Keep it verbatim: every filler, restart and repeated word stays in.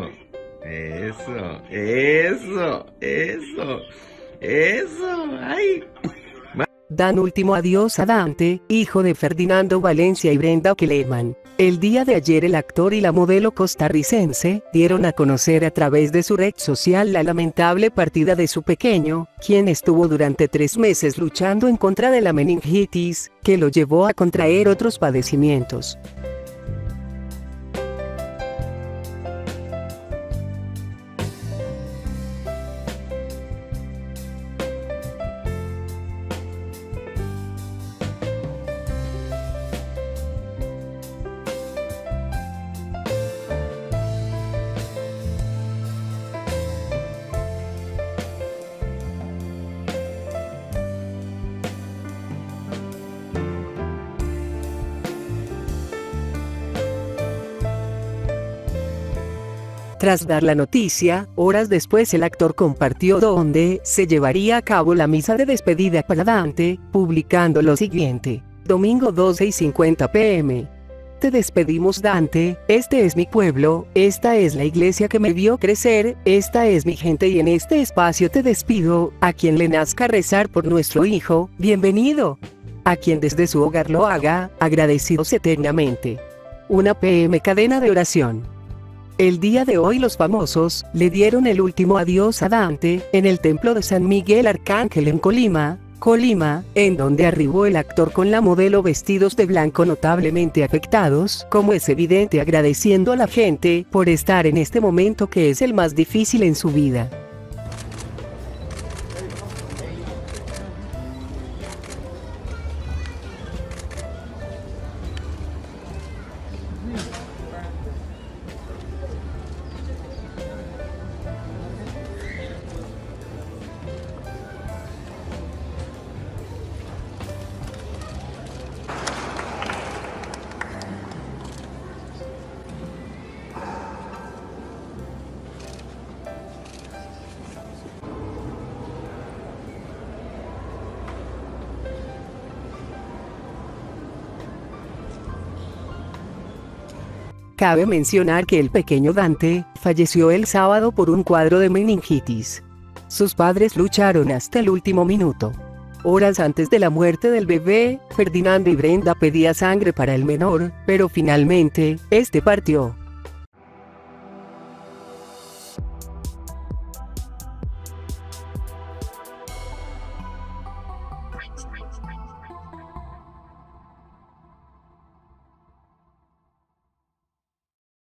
Eso, eso, eso, eso, ay. Dan último adiós a Dante, hijo de Ferdinando Valencia y Brenda Kellerman. El día de ayer el actor y la modelo costarricense dieron a conocer a través de su red social la lamentable partida de su pequeño, quien estuvo durante tres meses luchando en contra de la meningitis, que lo llevó a contraer otros padecimientos. Tras dar la noticia, horas después el actor compartió dónde se llevaría a cabo la misa de despedida para Dante, publicando lo siguiente: domingo doce y cincuenta pm. Te despedimos, Dante, este es mi pueblo, esta es la iglesia que me vio crecer, esta es mi gente y en este espacio te despido, a quien le nazca rezar por nuestro hijo, bienvenido. A quien desde su hogar lo haga, agradecidos eternamente. Una P M cadena de oración. El día de hoy los famosos le dieron el último adiós a Dante en el templo de San Miguel Arcángel en Colima, Colima, en donde arribó el actor con la modelo vestidos de blanco notablemente afectados, como es evidente, agradeciendo a la gente por estar en este momento que es el más difícil en su vida. Cabe mencionar que el pequeño Dante falleció el sábado por un cuadro de meningitis. Sus padres lucharon hasta el último minuto. Horas antes de la muerte del bebé, Ferdinando y Brenda pedían sangre para el menor, pero finalmente, este partió.